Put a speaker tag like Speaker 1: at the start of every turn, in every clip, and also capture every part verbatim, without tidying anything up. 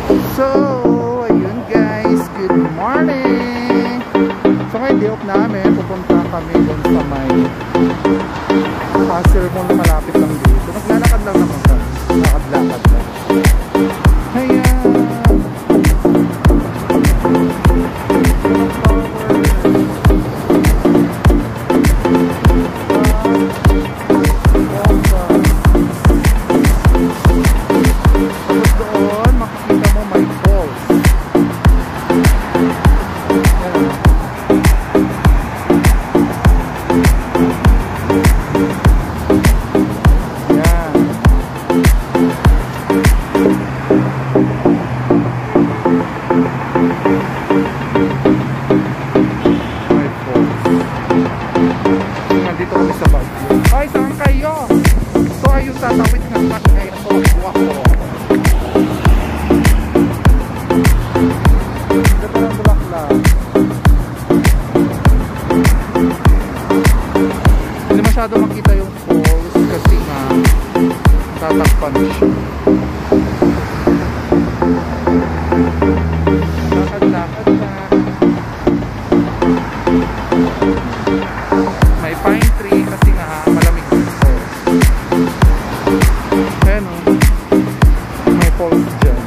Speaker 1: So, ayun guys, good morning. So ngayon day off namin, pupunta kami doon sa may Pasir Mall, malapit lang dito. Naglalakad lang naman kami, lakad-lakad lang. Ayan. Masyado makita yung falls kasi nga tatakpan siya. Lakad-lakad na. May pine tree kasi nga malamig yung falls. Ayan o, may falls dyan.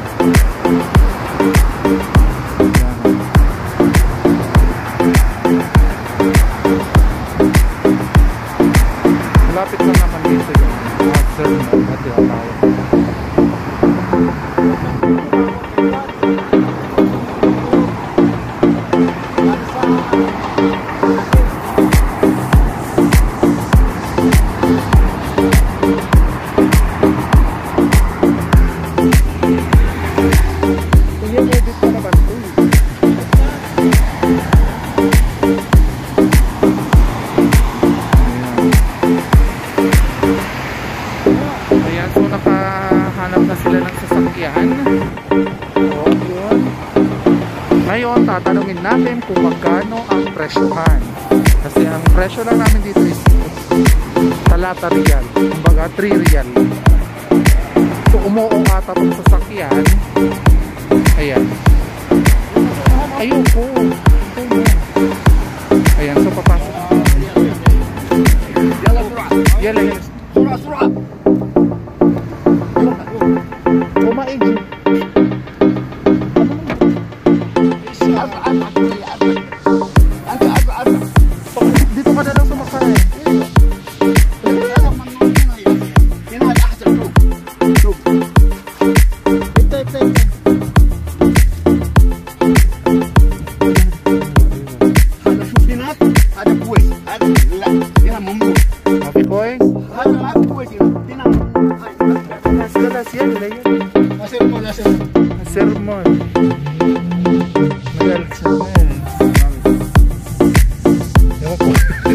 Speaker 1: Lapit lang naman dito yung Pasir Mall na tinatawag. I-edit pa naman ito. Sila ng sasakyan. O, yun. Ngayon, tatanungin natin kung magkano ang presyohan. Kasi ang presyo lang namin dito is talata riyal. Kumbaga, three riyal. So, umuong ata itong sasakyan. Ayan. Ayun po. Ayan, so papasok. Yala, yala. Sura, sura. Kumain. Dito ka na lang sumakay. Sermon. Magalit sa men. Ewan ko.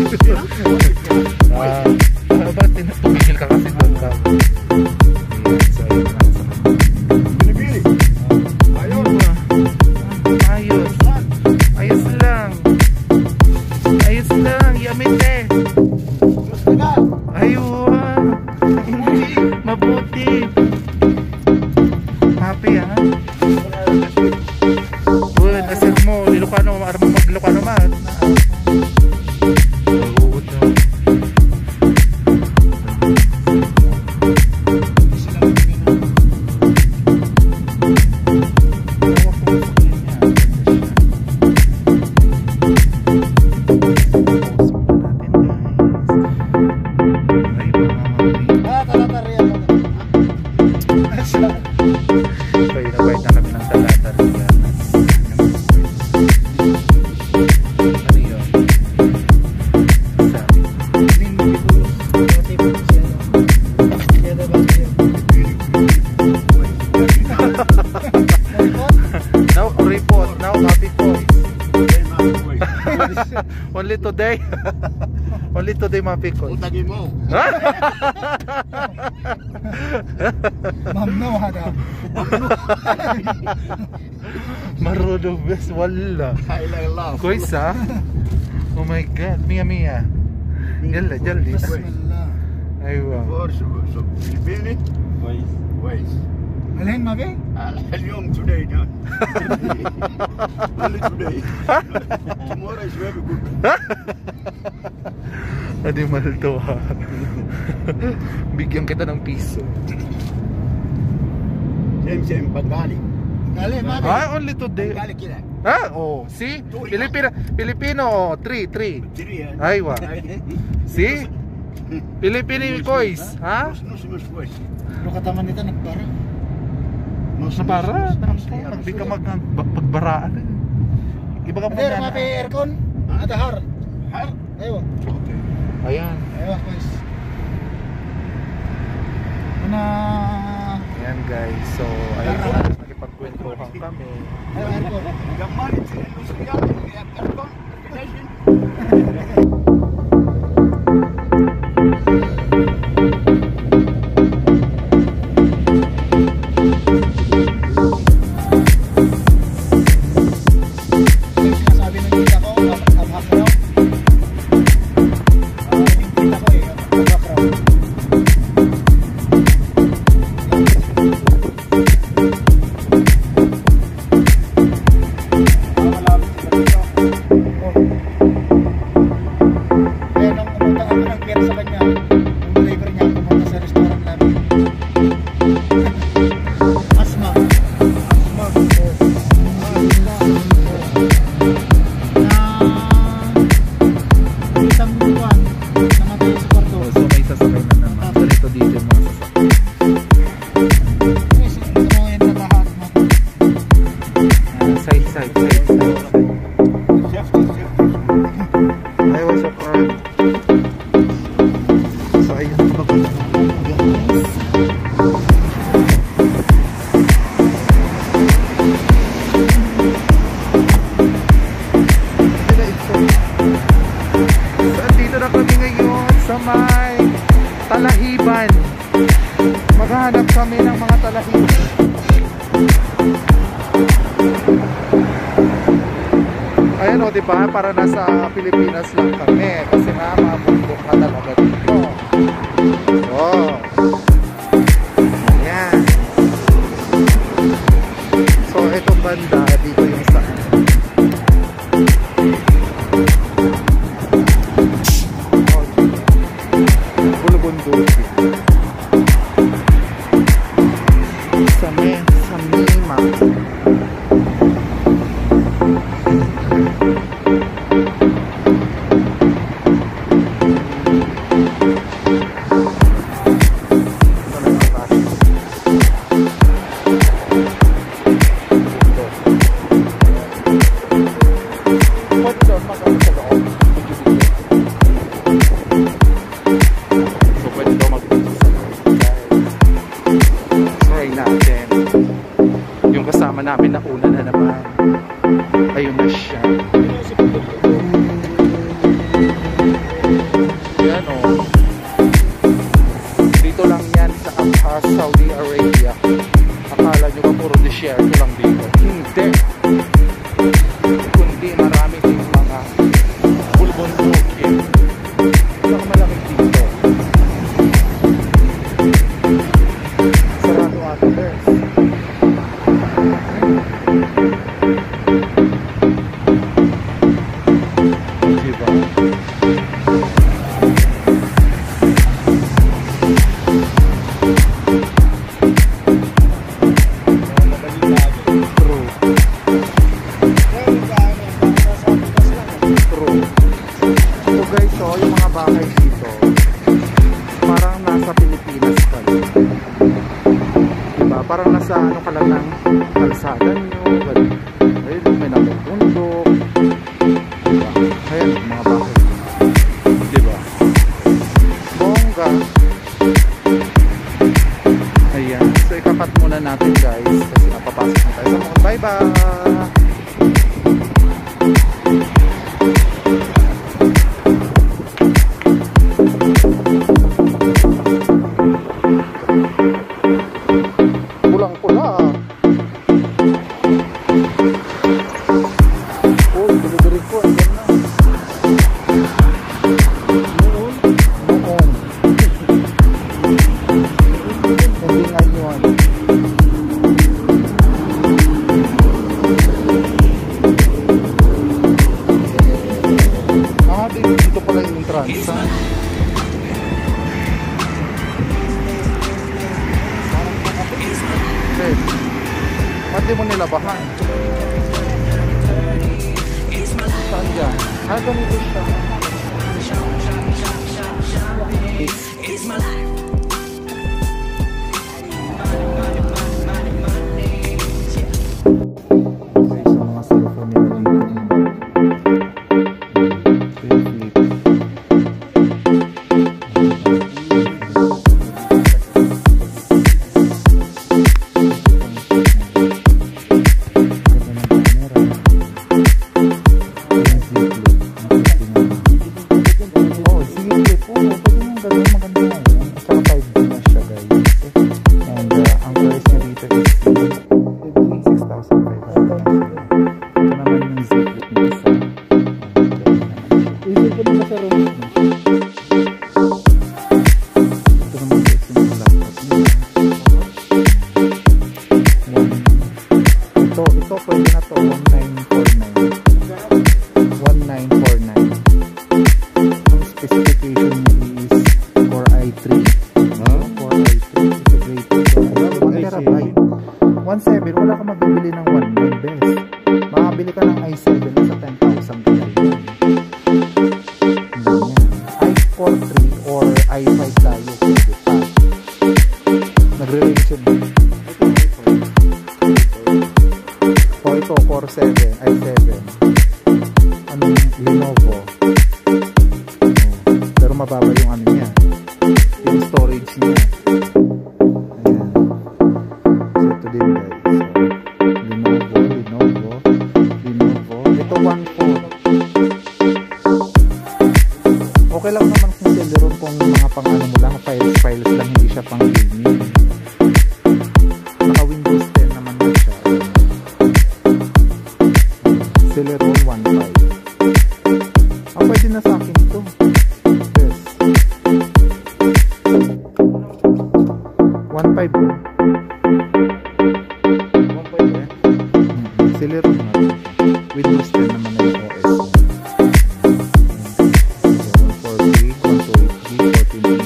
Speaker 1: Ah, ano ba? Tumigil ka kasi doon ka. Ayan, so ayun na. Binibili. Ayos ba? Ayos. Ayos lang. Ayos lang. Yamite. Ayun. Mabuti. Happy ha? Good, asir mo, Ilocano, mag-Ilocano mat. Only today. Only today mapikon.
Speaker 2: Utagi mo.
Speaker 1: Mamno hada. Marunong bes wala.
Speaker 2: I love.
Speaker 1: Kuisa. Oh my god, Mia Mia. Yalla jaldi.
Speaker 2: Bismillah.
Speaker 1: Aywa.
Speaker 2: For so Filipini. Wais. Wais. Alin, Mabe?
Speaker 3: اليوم today no? Only today. Tomorrow is very good.
Speaker 1: Animal to ha. Bigyan kita ng piso.
Speaker 3: Same same Bengali.
Speaker 2: Alin, Mabe?
Speaker 1: Ah, only today.
Speaker 3: Bengali kila.
Speaker 1: Ah, oh, see? Filipino, Filipino, three, three.
Speaker 3: Three.
Speaker 1: Aywa. See? Filipino kois, ha?
Speaker 3: Nus nus kois.
Speaker 2: Ano kataman nito, nagpara?
Speaker 1: Sa para, hindi ka mag pagbaraan. Iba ka
Speaker 2: Ada,
Speaker 1: mag
Speaker 2: Mabe, aircon? Ada har.
Speaker 3: Har.
Speaker 2: Ayo.
Speaker 1: Ayan.
Speaker 2: Ayo, guys. Ano?
Speaker 1: Ayan guys, so ayun na, nakipagkwentuhan kami.
Speaker 2: Ayo, aircon.
Speaker 3: Gambar itu Lucia aircon.
Speaker 2: Sinasabi ng tita ko, abhak raw. Ah, yung tita ko eh, abhak raw. Ah, malapit sila dito. Oh. Kaya nung umutang ako ng pera sa kanya, yung driver niya pumunta sa restaurant namin. Asma. Asma. Oh. Ah, yun lang. Na isang buwan namatay sa kwarto.
Speaker 1: So may sasakay na naman. Ganito dito yung mga sasakay.
Speaker 2: Yes, turuin na lahat mo.
Speaker 1: Ah, side, side, side, side.
Speaker 3: Safety safety.
Speaker 1: I was a friend. So ayun na ba guys? So andito na kami ngayon sa may talahiban. Maghahanap kami ng mga talahiban. Ayan o, diba? Para nasa Pilipinas lang kami. Kasi nga, mabundok na talaga dito. Oh. Ayan. So, itong banda, dito yung saan. Oh, Bulubunduki. Sa may, sa Mima. Yung kasama namin na una na naman. Ayun na siya. Yan o. Dito lang yan sa Abha, Saudi Arabia. Akala nyo ba puro desierto lang dito? Hindi. Kundi marami ding mga bulbunduki. Pinakamalaki dito. Sarado ata bes. Diba? True. True. So guys, so yung mga bahay dito parang nasa Pilipinas ka. Diba? Parang nasa ano ka lang ng kalsada nyo. Ayun, may napupundok. Diba? Ayan, yung mga bahay. Diba? Bongga. Ayan. So ikakat muna natin guys. Kasi napapasok na tayo sa mga bye-bye. Pulang-pula. Oh, delivery ko. Ayan na. Noon. Noon. Hindi ngayon. Ba't di mo nilabahan? Saan dyan? Ah, ganito siya.
Speaker 4: It's my life.
Speaker 1: Okay, sa mga cellphone nila dito. Flip, flip. one seven, wala ka mabibili ng one nine best. Makabili ka ng i seven na sa ten thousand kaya yun. i four three or i five tayo pwede pa. Nagre-range yun. O ito, core seven, i seven. Anong Lenovo. Pero mababa yung ano niya. Yung storage niya. Din guys. So, Lenovo, Lenovo, Lenovo. Ito one four. Okay lang naman kung Celeron kung mga pang ano mo lang, files, files lang, hindi siya pang gaming. Naka Windows ten naman na siya. Celeron one five. Ah, pwede na sa akin ito. Yes. one five po. Celeron na Windows ten naman na yung O S one four gig, one twenty-eight gig, fourteen inch.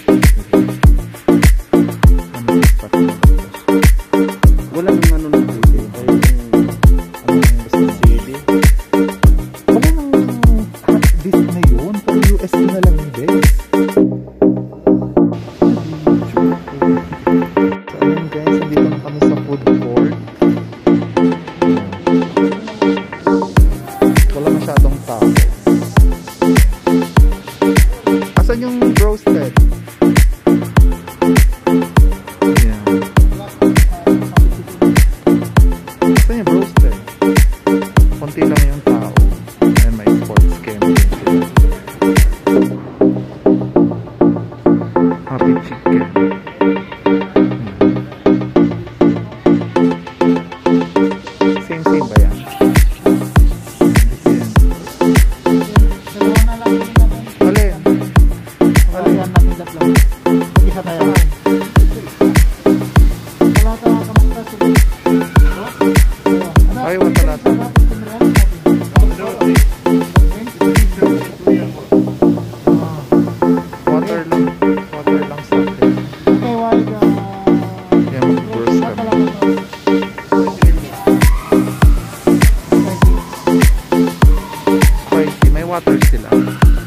Speaker 2: Wala nang ano nang C D. Ano yung basta C D?
Speaker 1: Wala nang hard disk na yun. Pero U S B na lang yung base. So ayun guys, nandito na kami sa food court. Masyadong tao. Asan yung roasted? Ayan. Asan yung roasted? Konti lang yung tao. Ayan, may sports game din sila. Happy chicken. Same same ba yan? Ay, wala lahat. Water lang. Water lang sa akin. Yan, mag-burst kami. Spicy. May water sila.